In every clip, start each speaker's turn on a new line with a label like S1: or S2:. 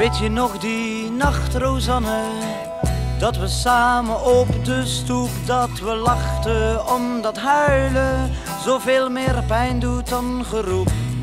S1: Weet je nog die nacht, Rosanne, dat we samen op de stoep, dat we lachten omdat huilen zoveel meer pijn doet dan geroep.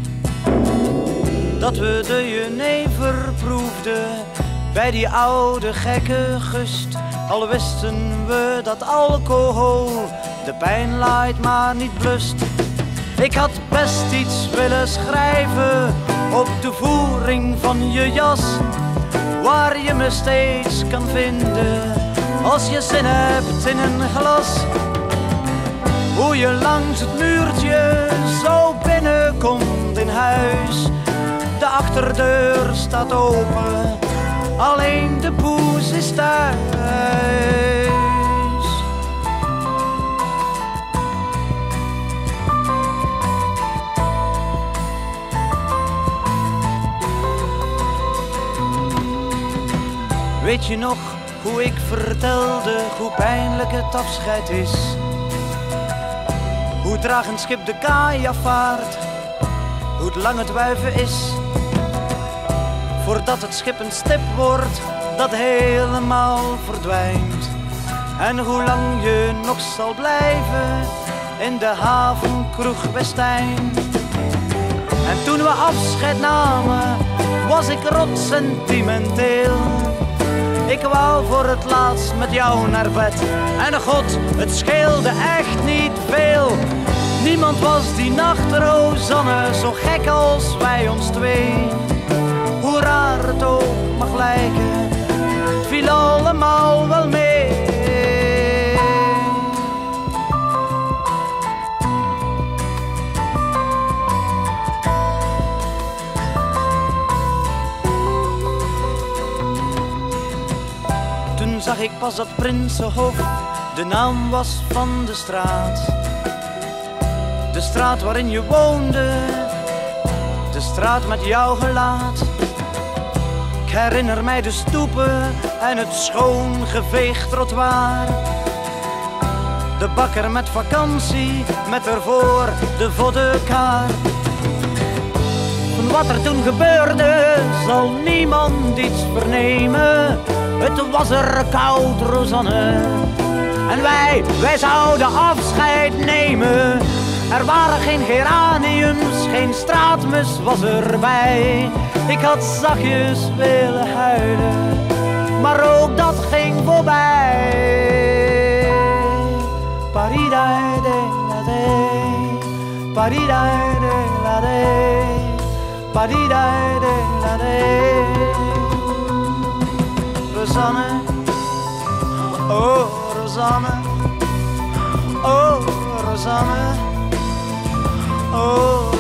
S1: Dat we de jenever proefden bij die oude gekke gust, al wisten we dat alcohol de pijn laait maar niet blust. Ik had best iets willen schrijven op de voering van je jas, waar je me steeds kan vinden als je zin hebt in een glas. Hoe je langs het muurtje zo binnenkomt in huis, de achterdeur staat open, alleen de poes is thuis. Weet je nog hoe ik vertelde hoe pijnlijk het afscheid is? Hoe traag een schip de kaai afvaart, hoe lang het wuiven is, voordat het schip een stip wordt dat helemaal verdwijnt. En hoe lang je nog zal blijven in de havenkroeg Westijn. En toen we afscheid namen was ik rot sentimenteel. Ik wou voor het laatst met jou naar bed. En god, het scheelde echt niet veel. Niemand was die nacht, Rosanne, zo gek als wij ons twee. Hoe raar het ook mag lijken, het viel allemaal wel mee. Toen zag ik pas dat Prinsenhof de naam was van de straat. De straat waarin je woonde, de straat met jouw gelaat. Ik herinner mij de stoepen en het schoongeveegd trottoir. De bakker met vakantie, met ervoor de voddenkaart. Van wat er toen gebeurde, zal niemand iets vernemen. Het was er koud, Rosanne, en wij zouden afscheid nemen. Er waren geen geraniums, geen straatmus was erbij. Ik had zachtjes willen huilen, maar ook dat ging voorbij. Paridai de la de, paridai de la de, paridai de la de. Rosanne, oh Rosanne, oh Rosanne, oh